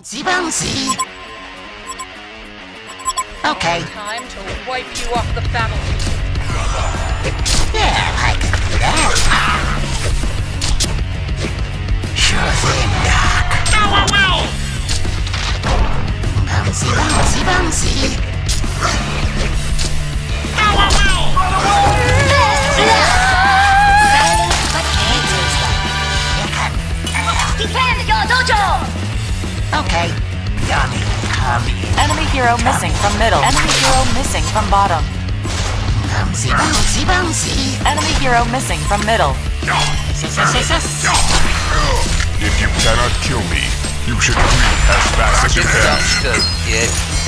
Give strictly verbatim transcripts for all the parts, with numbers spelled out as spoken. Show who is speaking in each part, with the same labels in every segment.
Speaker 1: Bouncy, bouncy. Okay.
Speaker 2: Time to wipe you off the battlefield.
Speaker 1: Yeah, I can do that. Sure thing, Doc.
Speaker 3: Now I will!
Speaker 1: Bouncy, bouncy, bouncy.
Speaker 3: Now I will!
Speaker 4: Defend your dojo!
Speaker 1: Okay. Dummy, come here.
Speaker 5: Enemy hero missing from middle. Enemy hero missing from bottom.
Speaker 1: Bouncy, bouncy, bouncy.
Speaker 5: Enemy hero missing from middle.
Speaker 1: Yes, yes, yes, yes.
Speaker 6: If you cannot kill me, you should flee as fast as you can.
Speaker 7: Sounds good, kid.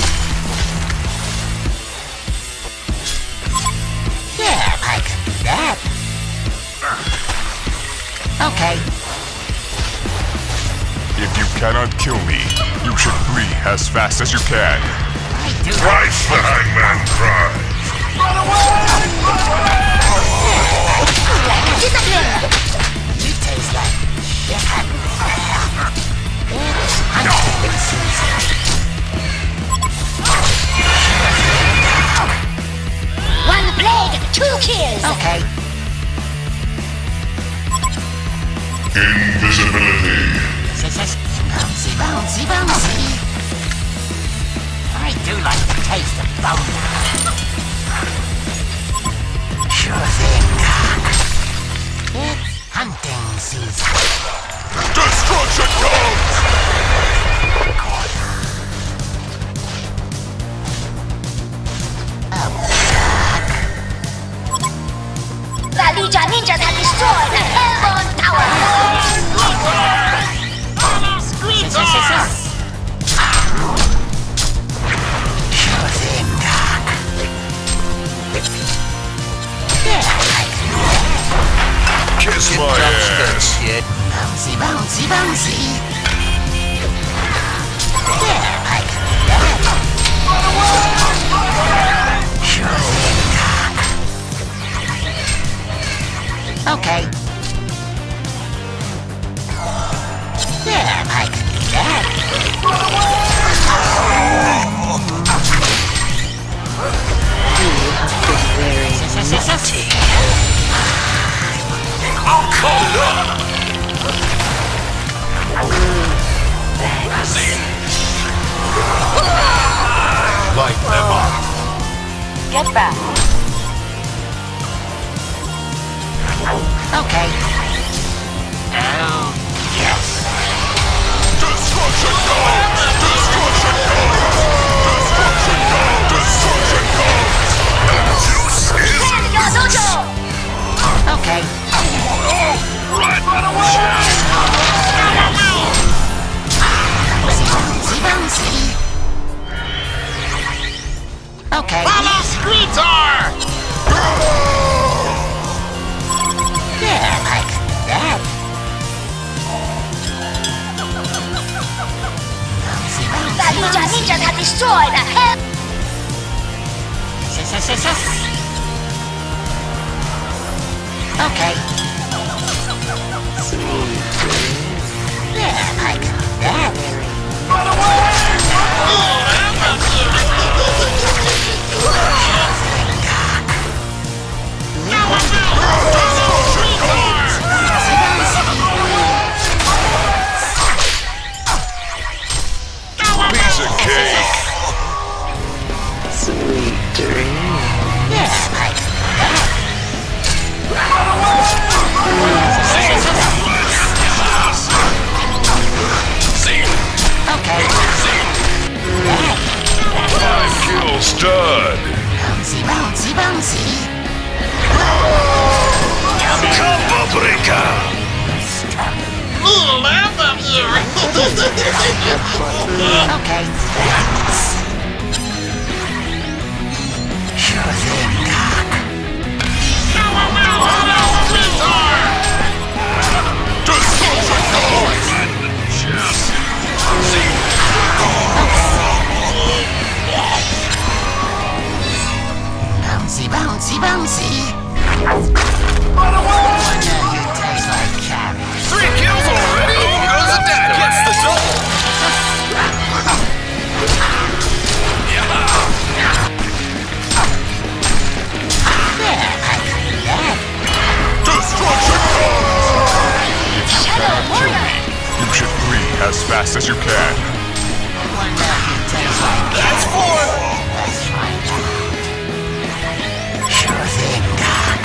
Speaker 1: Yeah, I can do that. Okay.
Speaker 6: If you cannot kill me, you should flee as fast as you can.
Speaker 1: I do
Speaker 3: Twice the hangman cries.
Speaker 4: Run away! Run away! Discipline!
Speaker 1: You taste like chicken. It's hunting season.
Speaker 4: One blade, two kills!
Speaker 1: Okay.
Speaker 3: Invisibility.
Speaker 1: Yes, yes. Bouncy, bouncy, bouncy. I do like the taste of bone. Sure thing, Doc. It's hunting season.
Speaker 6: Destruction comes!
Speaker 1: Oh,
Speaker 4: The Legion ninjas have destroyed the Hellborn Tower!
Speaker 1: yes, yes, yes, yes. Sure thing, Doc. Yeah, I can do that.
Speaker 6: Kiss
Speaker 7: It
Speaker 6: my
Speaker 7: sounds good,
Speaker 6: ass!
Speaker 7: kid.
Speaker 1: Bouncy, bouncy, bouncy. Yeah, I can do that. Sure thing, Doc. Okay. Yeah, I can do that. Yes, yes, yes, yes.
Speaker 3: I'll call it up! Light them up.
Speaker 5: Get back.
Speaker 1: Okay. Oh, yes.
Speaker 6: Destruction comes! Destruction comes! Destruction comes! Destruction comes!
Speaker 3: Juice is
Speaker 4: Defend your dojo!
Speaker 1: Okay.
Speaker 3: right. Run away! Now I will!
Speaker 1: Bouncy, bouncy. Okay.
Speaker 3: Screetar!
Speaker 1: Yeah, I can do that. Bouncy,
Speaker 4: The
Speaker 1: bouncy,
Speaker 4: Legion
Speaker 1: bouncy.
Speaker 4: ninjas have destroyed the Hell...
Speaker 1: Yes, yes, yes, yes. Okay. Yeah, I can do that.
Speaker 3: Run away! Now I will! Destruction comes! Now I
Speaker 6: Piece of cake!
Speaker 1: Yeah, I can do that. Okay. That.
Speaker 6: Five kills done!
Speaker 1: Bouncy, bouncy, bouncy.
Speaker 3: Paprika!
Speaker 1: Okay. Sure thing, Doc.
Speaker 3: Now I will! Screetar!
Speaker 6: Destruction comes!
Speaker 1: Bouncy, bouncy, bouncy.
Speaker 3: Run away!
Speaker 1: Wonder who tastes like carrots.
Speaker 3: Three kills already? Who goes that gets the double?
Speaker 6: as fast as you can.
Speaker 3: That's four!
Speaker 1: Let's find out. Sure thing, Doc.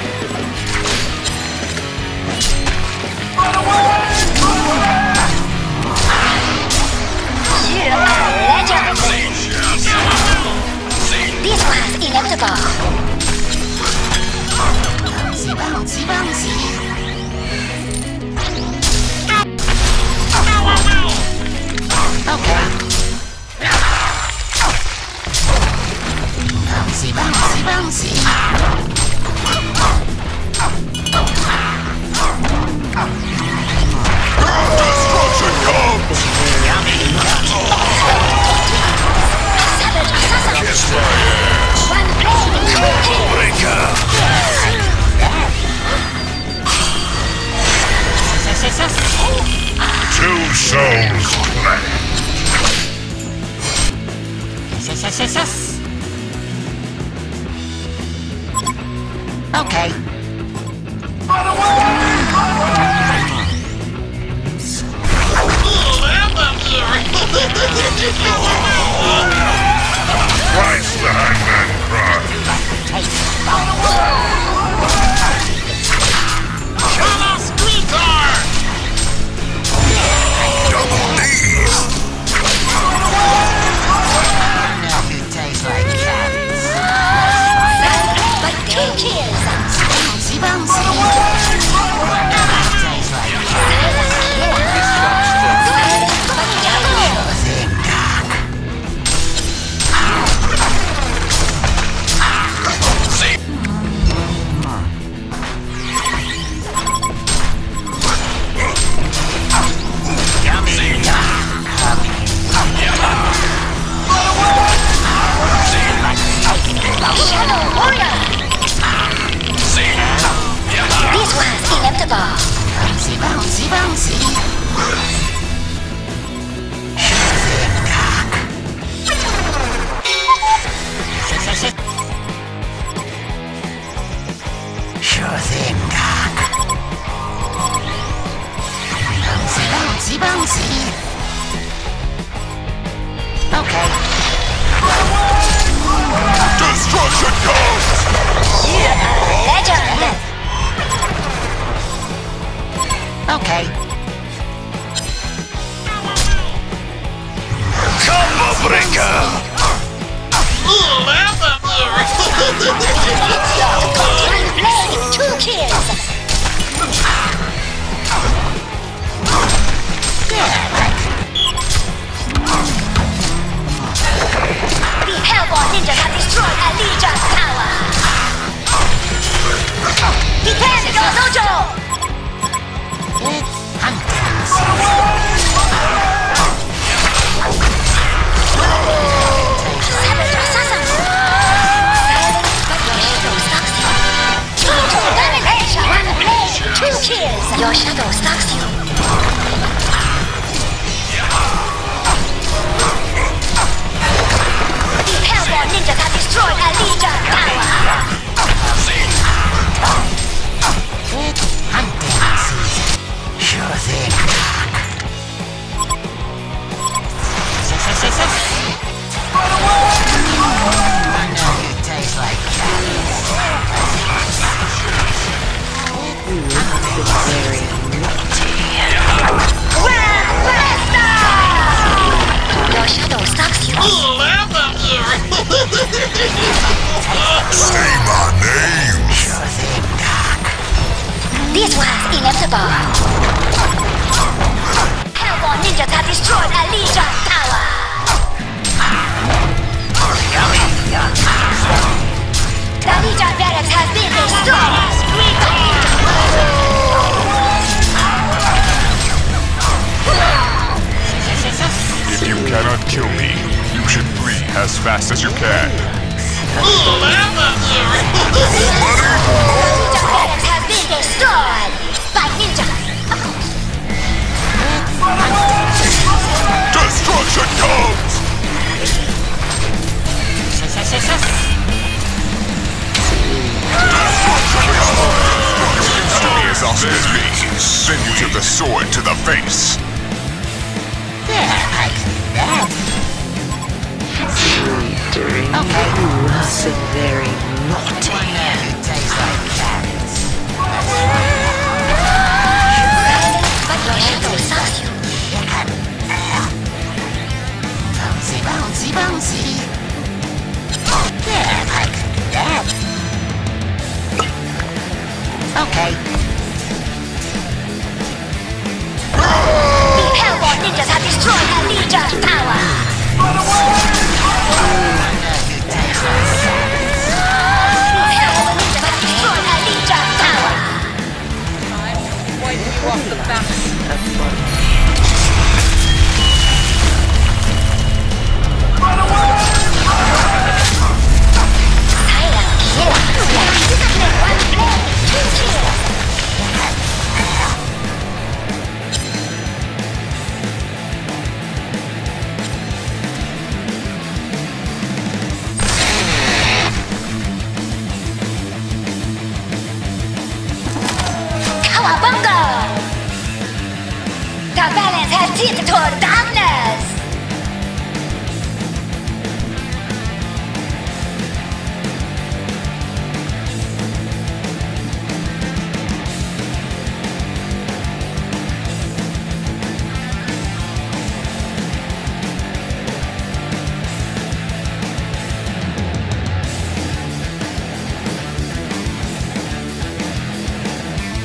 Speaker 4: You are a legend. This was inevitable.
Speaker 1: Bouncy, bouncy, bouncy. Okay. Bouncy, bouncy, bouncy.
Speaker 6: Destruction comes!
Speaker 4: Savage assassin.
Speaker 6: Kiss my ass!
Speaker 4: One blade, two kills.
Speaker 6: Breaker! Two souls clash.
Speaker 1: Yes, yes, yes, yes. Okay.
Speaker 6: Christ, the hangman cry. Double D's.
Speaker 1: Now you taste like cats.
Speaker 4: But two kills.
Speaker 1: Bouncy, bouncy. Taste like cats. Sure thing, Doc.
Speaker 4: Shadow warrior. This was inevitable.
Speaker 1: Bouncy, bouncy, bouncy. Sure thing, Doc. Sure thing, Doc. Bouncy, bouncy, bouncy. Okay.
Speaker 6: Destruction comes!
Speaker 4: You are a legend.
Speaker 1: Okay.
Speaker 6: Combo breaker!
Speaker 4: One blade, two kills. The Hellborn ninjas have destroyed a Legion's tower. Defend your dojo.
Speaker 1: It's hunting season.
Speaker 4: Savage assassin. But your shadow stalks you. Total domination. One blade, two kills. Your shadow stalks you. The Hellborn ninjas have destroyed a Legion tower.
Speaker 1: It's hunting season. Sure thing, Doc. Yes, yes, yes, yes. I know you taste like cats.
Speaker 4: Your shadow stalks you.
Speaker 6: Say my name!
Speaker 1: Sure thing, Doc.
Speaker 4: This was inevitable. Hellborn ninjas have destroyed a Legion tower. The Legion barracks has been destroyed.
Speaker 6: If you cannot kill me, you should flee as fast as you can.
Speaker 4: The Legion barracks has been destroyed by ninjas.
Speaker 6: Destruction comes!
Speaker 1: Yes, yes, yes, yes.
Speaker 6: Destruction comes! You used to be as awesome as me. Then you took the sword to the face.
Speaker 4: dead.
Speaker 7: Dream.
Speaker 1: Okay.
Speaker 7: You are so very naughty.
Speaker 1: It tastes like carrots.
Speaker 4: But your shadow sucks you.
Speaker 1: Bouncy, bouncy, bouncy. Yeah, I can do that. Okay.
Speaker 4: The Hellborn ninjas have destroyed Caldavar's tower.
Speaker 1: It tastes like carrots.
Speaker 4: The Hellborn ninjas have destroyed Caldavar's tower.
Speaker 2: Time to wipe you off the battlefield.
Speaker 4: Silent kill. One blade, two kills. Cowabunga! The balance has tipped toward